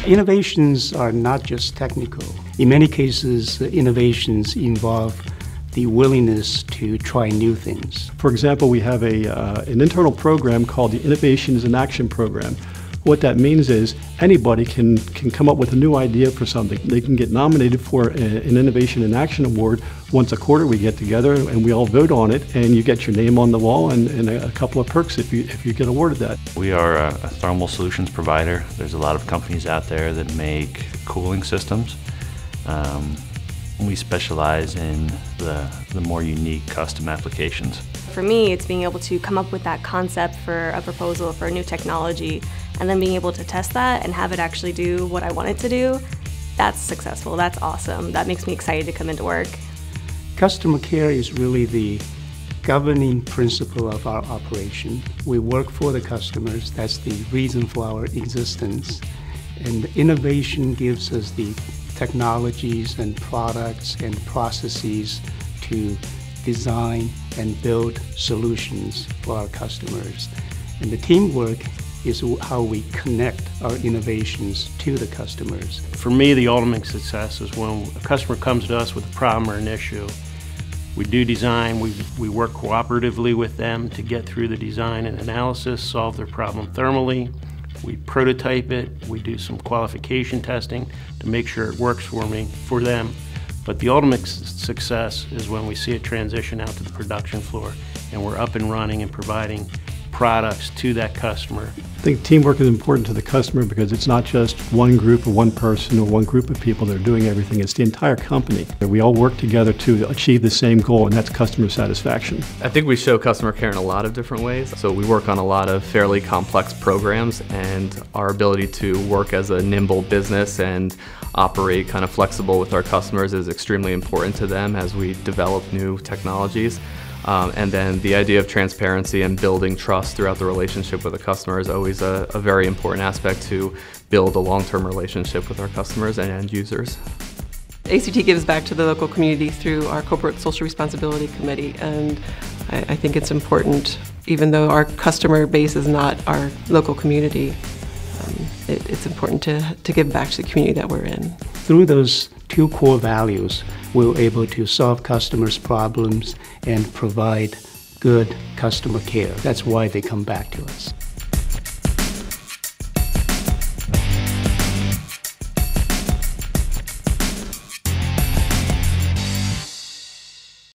Innovations are not just technical. In many cases, innovations involve the willingness to try new things. For example, we have an internal program called the Innovations in Action Program. What that means is anybody can come up with a new idea for something. They can get nominated for an Innovation in Action Award. Once a quarter we get together and we all vote on it, and you get your name on the wall and a couple of perks if you get awarded that. We are a thermal solutions provider. There's a lot of companies out there that make cooling systems. We specialize in the more unique custom applications. For me, it's being able to come up with that concept for a proposal for a new technology and then being able to test that and have it actually do what I want it to do. That's successful, that's awesome. That makes me excited to come into work. Customer care is really the governing principle of our operation. We work for the customers. That's the reason for our existence. And innovation gives us the technologies and products and processes to design and build solutions for our customers. And the teamwork is how we connect our innovations to the customers. For me, the ultimate success is when a customer comes to us with a problem or an issue. We do design, we work cooperatively with them to get through the design and analysis, solve their problem thermally. We prototype it, we do some qualification testing to make sure it works for them. But the ultimate success is when we see it transition out to the production floor and we're up and running and providing products to that customer. I think teamwork is important to the customer because it's not just one group or one person or one group of people that are doing everything, it's the entire company. We all work together to achieve the same goal, and that's customer satisfaction. I think we show customer care in a lot of different ways. So we work on a lot of fairly complex programs, and our ability to work as a nimble business and operate kind of flexible with our customers is extremely important to them as we develop new technologies. And then the idea of transparency and building trust throughout the relationship with a customer is always a very important aspect to build a long-term relationship with our customers and end users. ACT gives back to the local community through our Corporate Social Responsibility Committee, and I think it's important, even though our customer base is not our local community, it's important to give back to the community that we're in. Through those two core values, we're able to solve customers' problems and provide good customer care. That's why they come back to us.